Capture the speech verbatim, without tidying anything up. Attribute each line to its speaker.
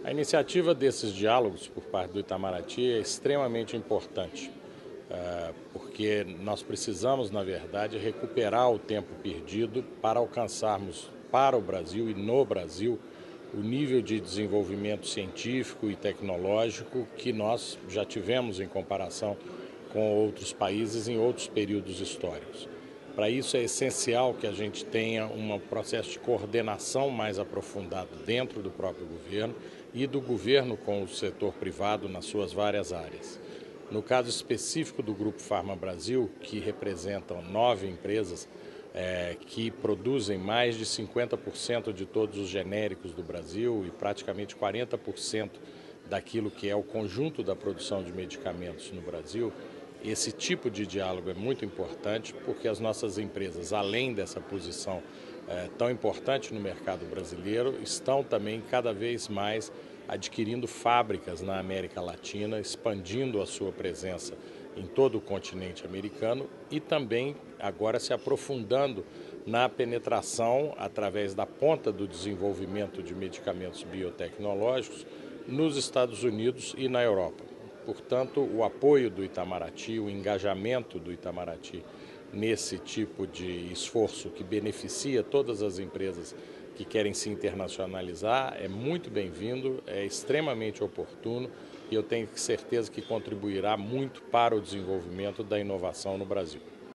Speaker 1: A iniciativa desses diálogos por parte do Itamaraty é extremamente importante, porque nós precisamos, na verdade, recuperar o tempo perdido para alcançarmos para o Brasil e no Brasil o nível de desenvolvimento científico e tecnológico que nós já tivemos em comparação com outros países em outros períodos históricos. Para isso é essencial que a gente tenha um processo de coordenação mais aprofundado dentro do próprio governo e do governo com o setor privado nas suas várias áreas. No caso específico do Grupo Pharma Brasil, que representam nove empresas é, que produzem mais de cinquenta por cento de todos os genéricos do Brasil e praticamente quarenta por cento daquilo que é o conjunto da produção de medicamentos no Brasil, esse tipo de diálogo é muito importante porque as nossas empresas, além dessa posição é, tão importante no mercado brasileiro, estão também cada vez mais adquirindo fábricas na América Latina, expandindo a sua presença em todo o continente americano e também agora se aprofundando na penetração através da ponta do desenvolvimento de medicamentos biotecnológicos nos Estados Unidos e na Europa. Portanto, o apoio do Itamaraty, o engajamento do Itamaraty nesse tipo de esforço que beneficia todas as empresas que querem se internacionalizar é muito bem-vindo, é extremamente oportuno e eu tenho certeza que contribuirá muito para o desenvolvimento da inovação no Brasil.